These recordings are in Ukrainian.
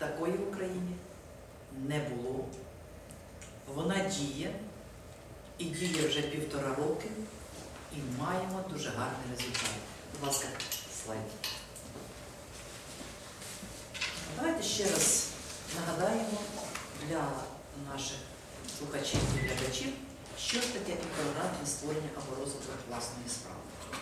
такої в Україні не було. Вона діє, і діє вже 1,5 роки, і маємо дуже гарний результат. Будь ласка, слайд. Давайте ще раз нагадаємо для наших слухачів і глядачів, що ж таке програма створення або розвиток власної справи.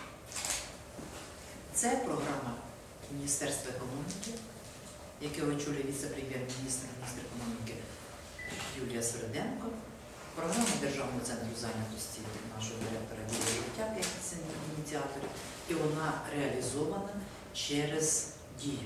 Це програма Міністерства економіки, яке очолює віце-прем'єр-міністр, міністр економіки Юлія Сверденко, програма Державного центру зайнятості нашого директора Юрія Жовтяка, як ініціаторів, і вона реалізована через дію.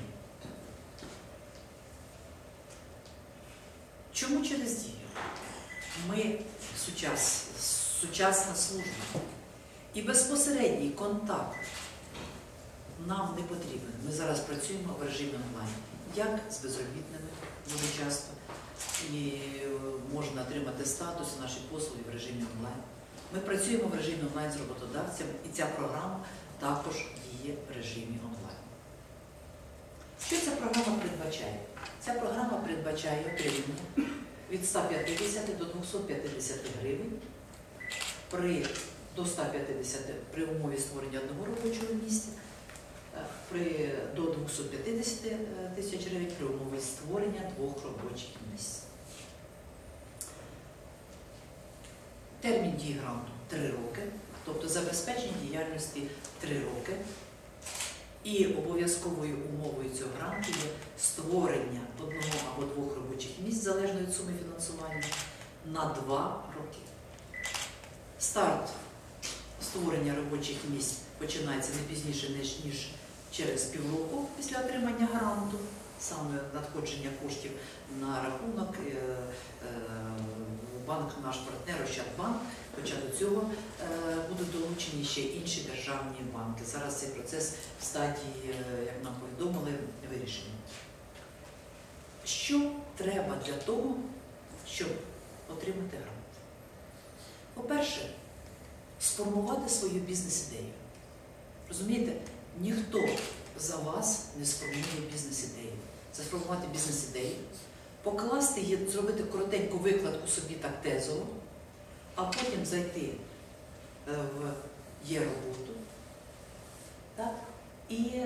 Чому через дію? Ми сучасна служба, і безпосередній контакт нам не потрібен. Ми зараз працюємо в режимі онлайн, як з безробітними дуже часто, і можна отримати статус і наші послуги в режимі онлайн. Ми працюємо в режимі онлайн з роботодавцями, і ця програма також діє в режимі онлайн. Що ця програма передбачає? Ця програма передбачає отримання від 150 до 250 гривень до 150 при умові створення одного робочого місця, до 250 тисяч гривень при умові створення 2 робочих місць. Термін дії гранту 3 роки, тобто забезпечення діяльності 3 роки. І обов'язковою умовою цього гранту є створення 1 або 2 робочих місць, залежно від суми фінансування, на 2 роки. Старт створення робочих місць починається не пізніше, ніж через півроку після отримання гранту, саме надходження коштів на рахунок, банк наш партнер Ощадбанк, хоча до цього будуть долучені ще інші державні банки. Зараз цей процес в стадії, як нам повідомили, вирішення. Що треба для того, щоб отримати грант? По-перше, сформувати свою бізнес-ідею. Розумієте, ніхто за вас не сформує бізнес-ідею. Це сформувати бізнес-ідею, покласти її, зробити коротеньку викладку собі так тезово, а потім зайти в є-роботу і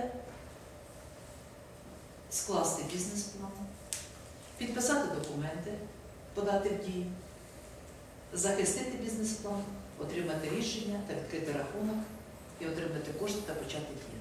скласти бізнес-план, підписати документи, подати в дію, захистити бізнес-план, отримати рішення та відкрити рахунок і отримати кошти та почати діяти.